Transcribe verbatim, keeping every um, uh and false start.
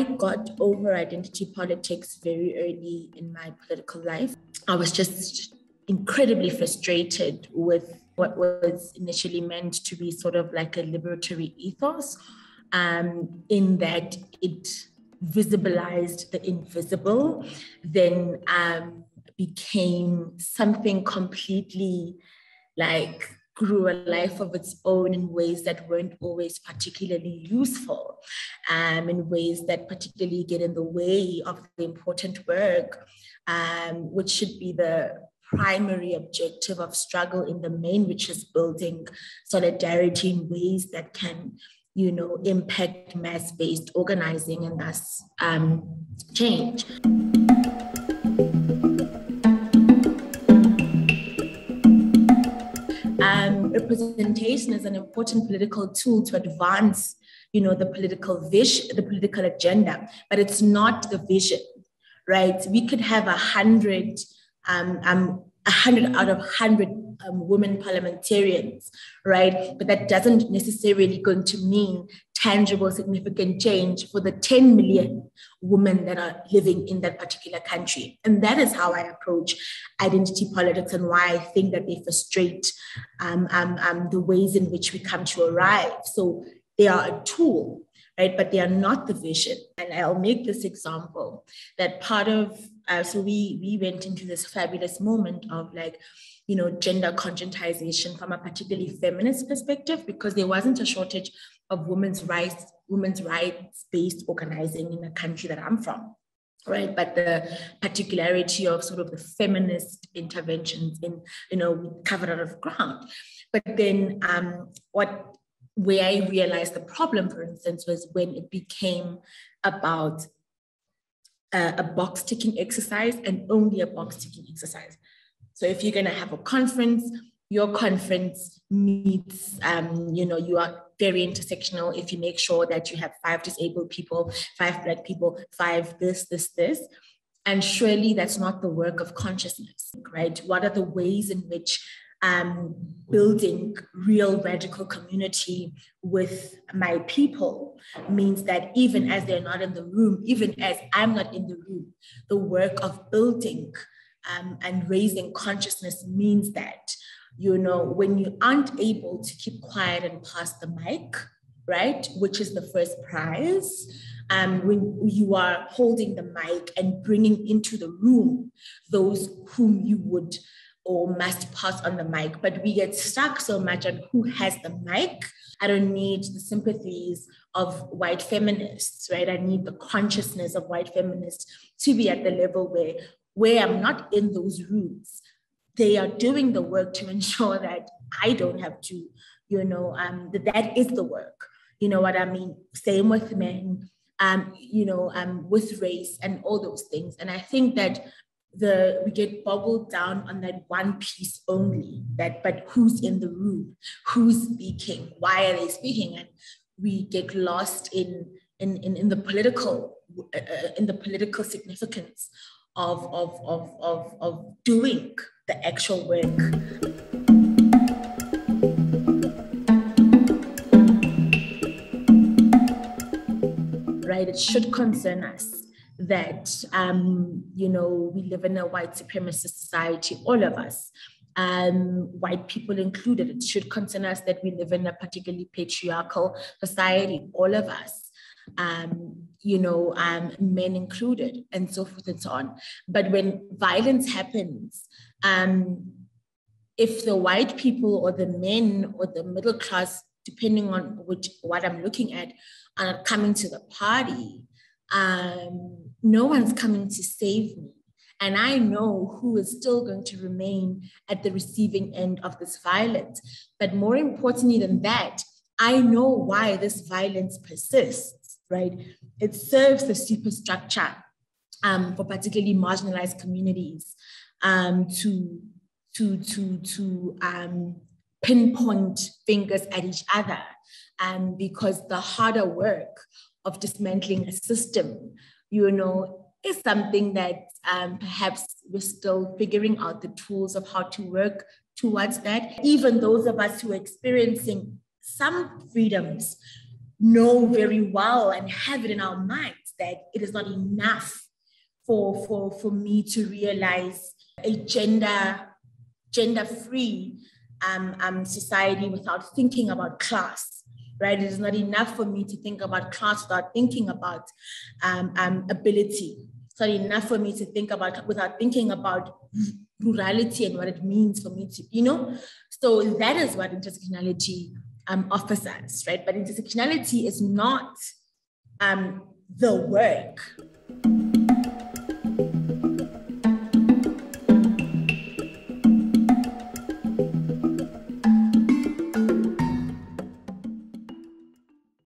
I got over identity politics very early in my political life. I was just incredibly frustrated with what was initially meant to be sort of like a liberatory ethos, um, in that it visibilized the invisible, then um, became something completely like grew a life of its own in ways that weren't always particularly useful, um, in ways that particularly get in the way of the important work, um, which should be the primary objective of struggle in the main, which is building solidarity in ways that can, you know, impact mass-based organizing and thus um, change. Um, representation is an important political tool to advance, you know, the political vision, the political agenda, but it's not the vision, right? We could have a hundred, um, um, a hundred out of hundred um, women parliamentarians, right? But that doesn't necessarily going to mean tangible, significant change for the ten million women that are living in that particular country. And that is how I approach identity politics and why I think that they frustrate um, um, um, the ways in which we come to arrive. So they are a tool, right? But they are not the vision. And I'll make this example that part of, uh, so we, we went into this fabulous moment of like, you know, gender conscientization from a particularly feminist perspective, because there wasn't a shortage of women's rights, women's rights-based organizing in the country that I'm from, right? But the particularity of sort of the feminist interventions in, you know, we covered a lot of ground. But then um, what, where I realized the problem, for instance, was when it became about a, a box ticking exercise and only a box ticking exercise. So if you're going to have a conference, your conference meets, um, you know, you are very intersectional if you make sure that you have five disabled people, five Black people, five this, this, this. And surely that's not the work of consciousness, right? What are the ways in which um, building real radical community with my people means that even as they're not in the room, even as I'm not in the room, the work of building um, and raising consciousness means that, you know, when you aren't able to keep quiet and pass the mic, right, which is the first prize, um, when you are holding the mic and bringing into the room those whom you would or must pass on the mic, but we get stuck so much on who has the mic. I don't need the sympathies of white feminists, right? I need the consciousness of white feminists to be at the level where, where I'm not in those rooms. They are doing the work to ensure that I don't have to, you know, um, that that is the work. You know what I mean? Same with men, um, you know, um, with race and all those things. And I think that the we get boggled down on that one piece only, that but who's in the room, who's speaking, why are they speaking? And we get lost in in in, in the political uh, in the political significance of of of of of doing the actual work. Right, it should concern us that, um, you know, we live in a white supremacist society, all of us, um, white people included. It should concern us that we live in a particularly patriarchal society, all of us, um, you know, um, men included, and so forth and so on. But when violence happens, um, if the white people or the men or the middle class, depending on which what I'm looking at, are coming to the party, um, no one's coming to save me. And I know who is still going to remain at the receiving end of this violence. But more importantly than that, I know why this violence persists, right? It serves the superstructure um, for particularly marginalized communities um, to, to, to, to um, pinpoint fingers at each other, um, because the harder work of dismantling a system, you know, is something that um, perhaps we're still figuring out the tools of how to work towards that. Even those of us who are experiencing some freedoms know very well and have it in our minds that it is not enough for, for, for me to realize a gender, gender-free um, um, society without thinking about class, right? It is not enough for me to think about class without thinking about um, um, ability. It's not enough for me to think about without thinking about rurality and what it means for me to, you know? So that is what intersectionality um, offers us, right? But intersectionality is not um, the work,